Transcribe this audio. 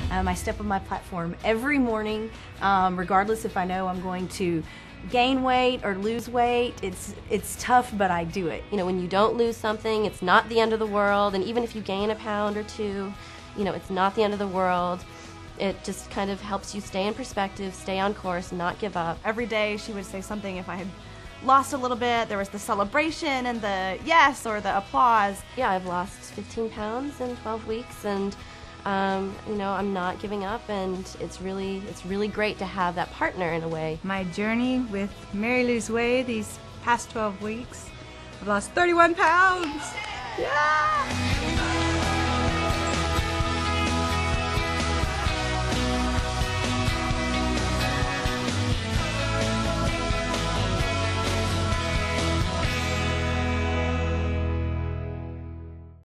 I step on my platform every morning, regardless if I know I'm going to gain weight or lose weight. It's tough, but I do it. You know, when you don't lose something, it's not the end of the world, and even if you gain a pound or two, you know, it's not the end of the world. It just kind of helps you stay in perspective, stay on course, not give up. Every day she would say something. If I had lost a little bit, there was the celebration and the yes or the applause. Yeah, I've lost 15 pounds in 12 weeks, and you know, I'm not giving up, and it's really great to have that partner in a way. My journey with Mary Lose Way these past 12 weeks, I've lost 31 pounds. Yeah!